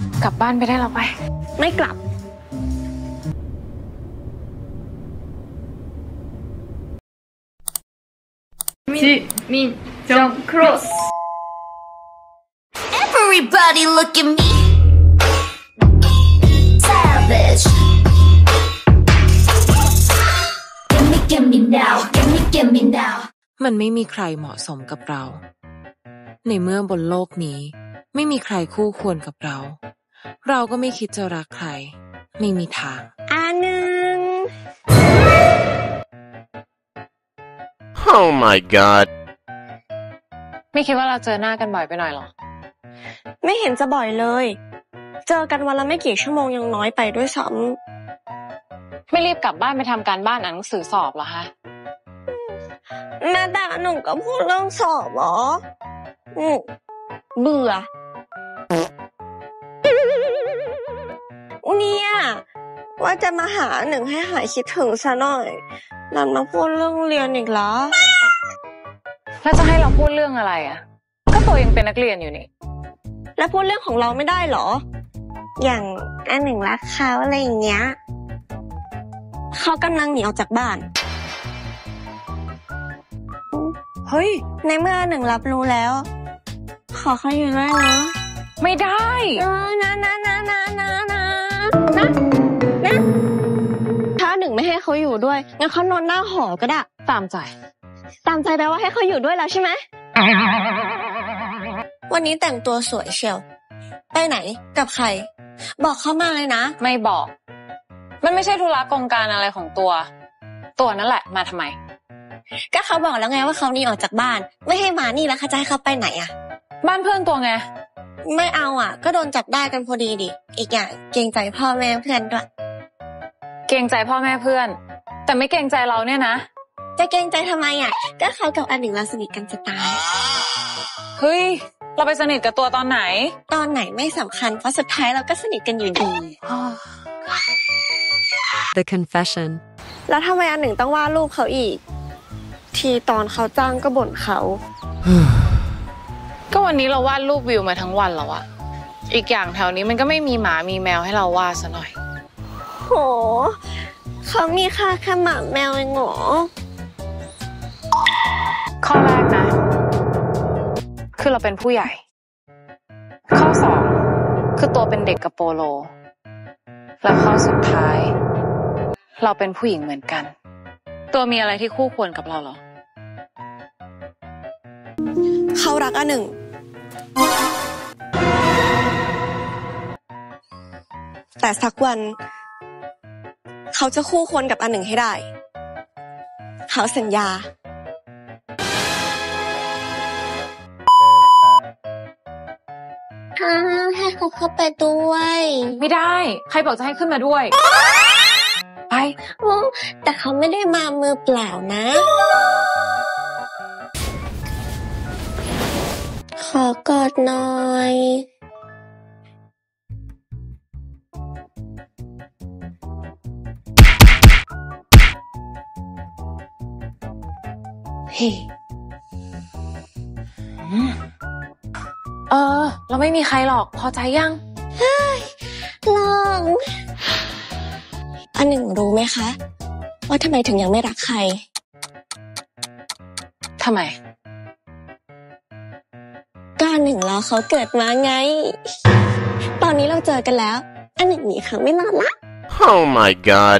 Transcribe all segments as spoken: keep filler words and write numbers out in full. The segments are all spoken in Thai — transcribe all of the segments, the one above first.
กลับบ้านไปได้แล้วไปไม่กลับจิมินจง cross Everybody look at me Savage Give me, give me now Give me, give me now มันไม่มีใครเหมาะสมกับเรา ในเมื่อบนโลกนี้ไม่มีใครคู่ควรกับเรา เราก็ไม่คิดจะรักใครไม่มีทางอันหนึ่ง Oh my god ไม่คิดว่าเราเจอหน้ากันบ่อยไปหน่อยหรอไม่เห็นจะบ่อยเลยเจอกันวันละไม่กี่ชั่วโมงยังน้อยไปด้วยซ้ำไม่รีบกลับบ้านไปทำการบ้านอ่านหนังสือสอบเหรอคะแม่แต่หนูก็พูดเรื่องสอบเหรออืมเบื่อเนี่ยว่าจะมาหาหนึ่งให้หายคิดถึงซะหน่อยนั่นมาพูดเรื่องเรียนอีกแล้วแล้วจะให้เราพูดเรื่องอะไรอ่ะก็ตัวยังเป็นนักเรียนอยู่นี่แล้วพูดเรื่องของเราไม่ได้เหรออย่างอันหนึ่งรักเขาอะไรอย่างเงี้ยเขากำลังหนีออกจากบ้านเฮ้ยในเมื่อหนึ่งรับรู้แล้วขอเขาอยู่ด้วยนะไม่ได้เออนะนะนะนะนะนะนะนะถ้าหนึ่งไม่ให้เขาอยู่ด้วยงั้นเขานอนหน้าหอก็ได้ตามใจตามใจแปลว่าให้เขาอยู่ด้วยแล้วใช่ไหมวันนี้แต่งตัวสวยเชียวไปไหนกับใครบอกเขามาเลยนะไม่บอกมันไม่ใช่ธุระกองการอะไรของตัวตัวนั่นแหละมาทำไมก็เขาบอกแล้วไงว่าเขาหนีออกจากบ้านไม่ให้มานี่แล้วเขาจะให้เขาไปไหนอ่ะบ้านเพื่อนตัวไงไม่เอาอ่ะก็โดนจับได้กันพอดีดิอีกอย่างเกรงใจพ่อแม่เพื่อนด้วยเกรงใจพ่อแม่เพื่อนแต่ไม่เกรงใจเราเนี่ยนะจะเกรงใจทำไมอ่ะก็เขากับอันหนึ่งเราสนิทกันจะตายเฮ้ยเราไปสนิทกับตัวตอนไหนตอนไหนไม่สำคัญเพราะสุดท้ายเราก็สนิทกันอยู่ดี The Confession แล้วทำไมอันหนึ่งต้องว่าลูกเขาอีกทีตอนเขาจ้างก็บ่นเขาก็วันนี้เราวาดรูปวิวมาทั้งวันแล้วอะอีกอย่างแถวนี้มันก็ไม่มีหมามีแมวให้เราวาดซะหน่อยโหเขามีค่าแค่หมาแมวเองเหรอข้อแรกนะคือเราเป็นผู้ใหญ่ข้อสองคือตัวเป็นเด็กกับโปโลและข้อสุดท้ายเราเป็นผู้หญิงเหมือนกันตัวมีอะไรที่คู่ควรกับเราหรอเขารักอันหนึ่งแต่สักวันเขาจะคู่ควรกับอันหนึ่งให้ได้เขาสัญญาให้เขาเข้าไปด้วยไม่ได้ใครบอกจะให้ขึ้นมาด้วยไปแต่เขาไม่ได้มามือเปล่านะขอกอดหน่อยเฮ้เออเราไม่มีใครหรอกพอใจยังเฮ้ยลองอันหนึ่งรู้ไหมคะว่าทำไมถึงยังไม่รักใครทำไมก็อันหนึ่งรอเขาเกิดมาไงตอนนี้เราเจอกันแล้วอันหนึ่งหนีเขาไม่รอดละ Oh my god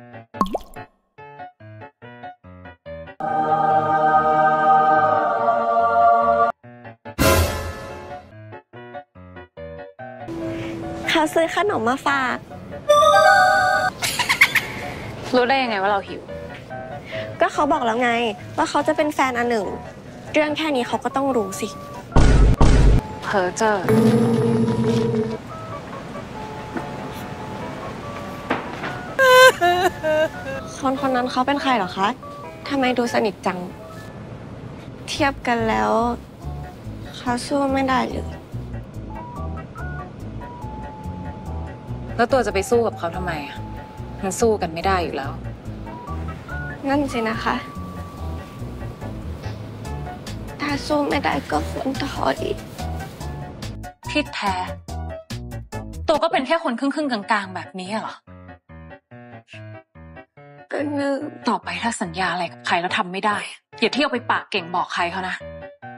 เขาซื้อขนมมาฝากรู้ได้ยังไงว่าเราหิวก็เขาบอกแล้วไงว่าเขาจะเป็นแฟนอันหนึ่งเรื่องแค่นี้เขาก็ต้องรู้สิเพ้อเจ้อคนคนนั้นเขาเป็นใครเหรอคะทำไมดูสนิทจังเทียบกันแล้วเขาสู้ไม่ได้เลยแล้วตัวจะไปสู้กับเขาทำไมอ่ะมันสู้กันไม่ได้อยู่แล้วนั่นสินะคะถ้าสู้ไม่ได้ก็ควรถอยที่แท้ตัวก็เป็นแค่คนครึ่งๆกลางๆแบบนี้เหรออันหนึ่งต่อไปถ้าสัญญาอะไรกับใครแล้วทำไม่ได้อย่าเที่ยวไปปากเก่งบอกใครเขานะ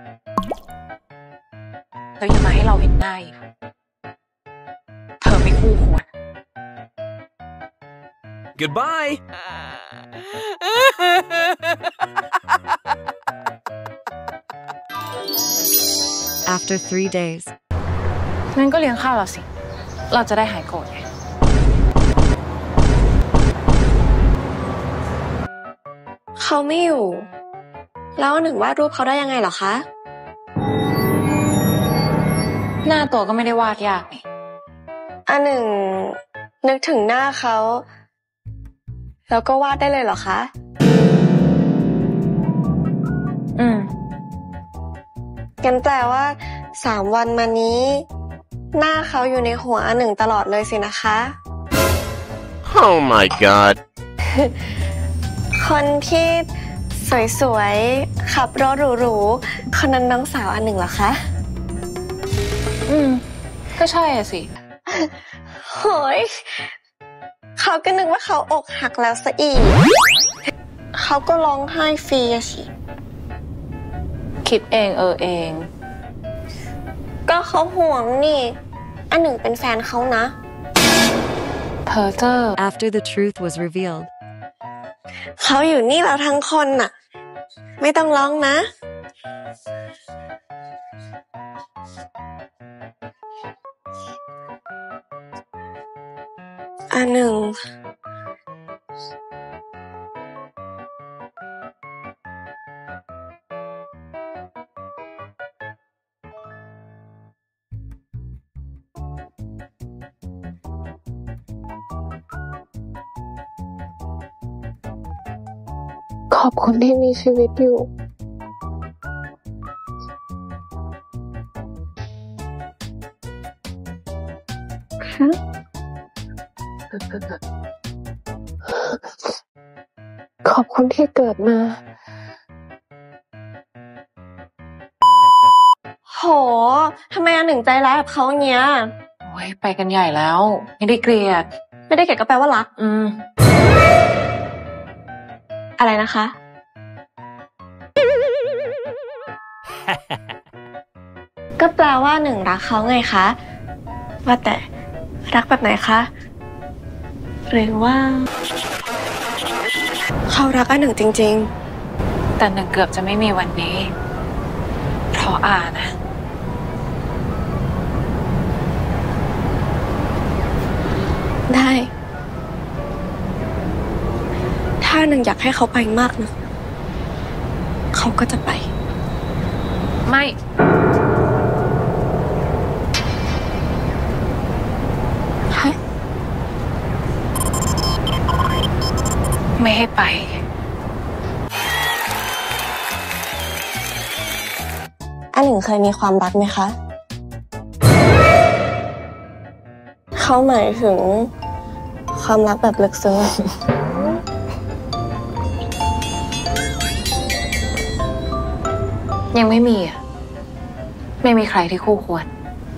แล้วอย่ามาให้เราเห็นหน้าอีกเธอไม่คู่ควร Goodbye. After three days. งั้นก็เลี้ยงข้าวเราสิเราจะได้หายโกรธไงเขาไม่อยู่แล้วหนึ่งวาดรูปเขาได้ยังไงเหรอคะหน้าตัวก็ไม่ได้วาดยากนี่อันหนึ่งนึกถึงหน้าเขาแล้วก็วาดได้เลยเหรอคะอืมงั้นแปลว่าสามวันมานี้หน้าเขาอยู่ในหัวอันหนึ่งตลอดเลยสินะคะ Oh my god คนที่สวยๆขับรถหรูๆคนนั้นน้องสาวอันหนึ่งเหรอคะอืมก็ใช่อะสิโหยเขาก็นึกว่าเขาอกหักแล้วซะอีกเขาก็ร้องไห้ฟรีสิคิดเองเออเองก็เขาห่วงนี่อันหนึ่งเป็นแฟนเขานะเพอเจอร์ After the truth was revealed เขาอยู่นี่แล้วทั้งคนน่ะไม่ต้องร้องนะอันหนึ่งขอบคุณที่มีชีวิตอยู่ค่ะขอบคุณที่เกิดมาโหทำไมอันหนึ่งใจร้ายกับเขาเงี้ยโอ้ยไปกันใหญ่แล้วไม่ได้เกลียดไม่ได้เกลียดก็แปลว่ารักอืมอะไรนะคะก็แปลว่าหนึ่งรักเขาไงคะว่าแต่รักแบบไหนคะหรือว่าเขารักอันหนึ่งจริงๆแต่หนึ่งเกือบจะไม่มีวันนี้เพราะอานะได้ถ้าหนึ่งอยากให้เขาไปมากนะเขาก็จะไปไม่ฮะไม่ให้ไปอันหนึ่งเคยมีความรักไหมคะเขาหมายถึงความรักแบบลึกซึ้งยังไม่มีอ่ะไม่มีใครที่คู่ควร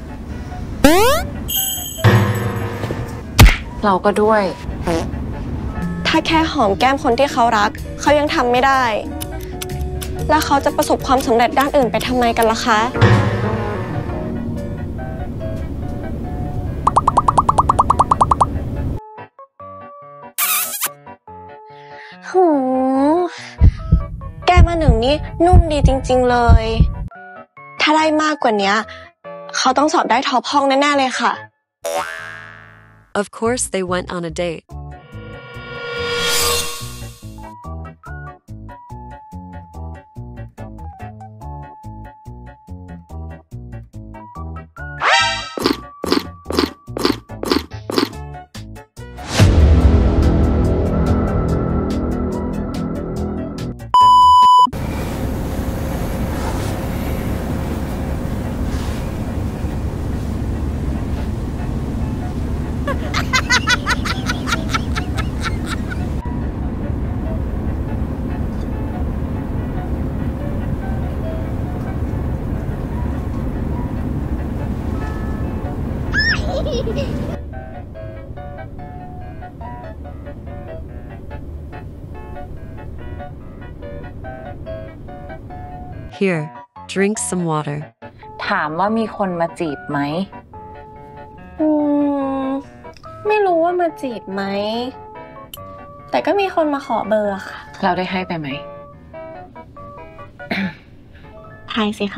เราก็ด้วยถ้าแค่หอมแก้มคนที่เขารักเขายังทำไม่ได้แล้วเขาจะประสบความสำเร็จด้านอื่นไปทำไมกันล่ะคะโหแก้มอันหนึ่งนี่นุ่มดีจริงๆเลยถ้าได้มากกว่านี้เขาต้องสอบได้ท็อปห้องแน่ๆเลยค่ะ Of course they went on a date Here, drink some water. ถามว่ามีคนมาจีบไหมอืม ไม่รู้ว่ามาจีบไหม แต่ก็มีคนมาขอเบอร์ค่ะเราได้ให้ไปไหมทายสิคะ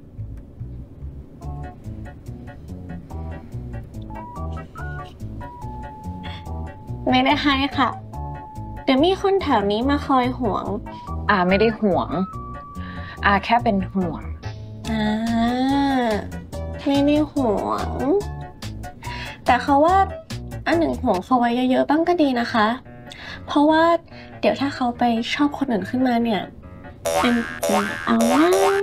ไม่ได้ให้ค่ะ เดี๋ยวมีคนแถวนี้มาคอยห่วงอาไม่ได้ห่วง อาแค่เป็นห่วงอ่า ไม่ได้ห่วง แต่เขาว่าอันหนึ่งห่วงเขาไว้เยอะๆบ้างก็ดีนะคะ เพราะว่าเดี๋ยวถ้าเขาไปชอบคนอื่นขึ้นมาเนี่ย เป็นเอาว่า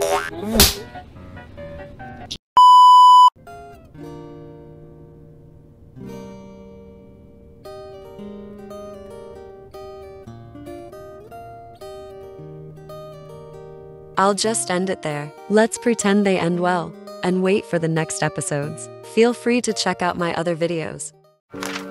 I'll just end it there. Let's pretend they end well and wait for the next episodes. Feel free to check out my other videos.